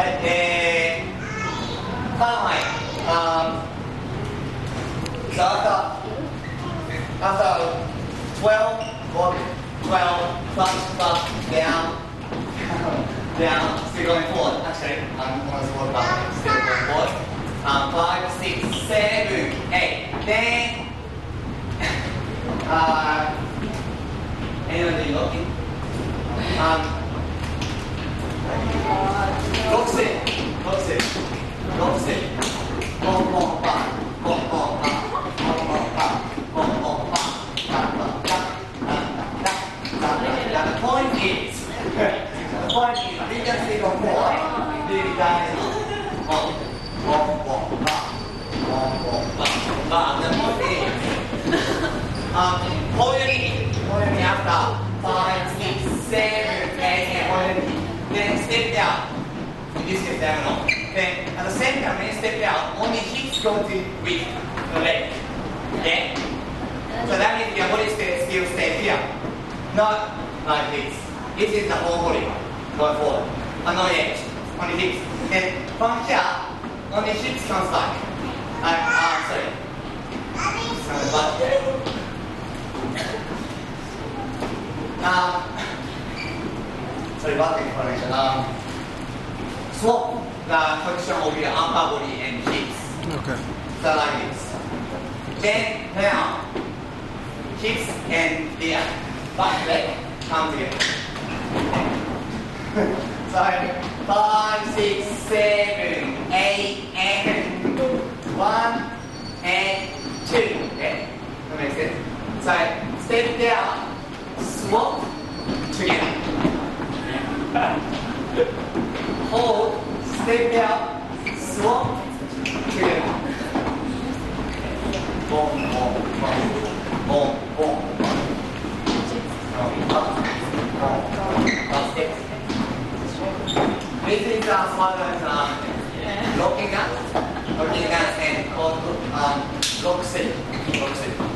はい、so after 12, 12, down, down, still going forward. Actually, I'm going to talk about it, still going forward. 5, 6, 7, 8. Then, anyone do you looking? 6 set, 6 set, 6 set. Boom, boom, bang, boom, boom, bang, boom, boom, bang, boom, boom, bang, bang, bang, bang, bang, bang, bang, bang. The point is, you can see the board, really guys, boom, boom, boom, bang, boom, boom, bang, bang. The point is, holding after 5, 6, 7, 8, then step down. In this case, diagonal. Then at the same time, when you step down, only hips go to with the leg. Okay? So that means your body still stays here. Not like this. This is the whole body going forward. On the edge. Only hips. Then from here, only hips comes back. Sorry. Sorry, back information. Swap the position of your upper body and hips. Okay. So like this. Then now, hips and the back leg come together. So 5, 6, 7, 8, and 1 and 2. Okay, that makes sense. So step down, swap together. Hold, step down, swap together. Boom, boom, boom, boom, boom, boom. This is locking us and called lock set.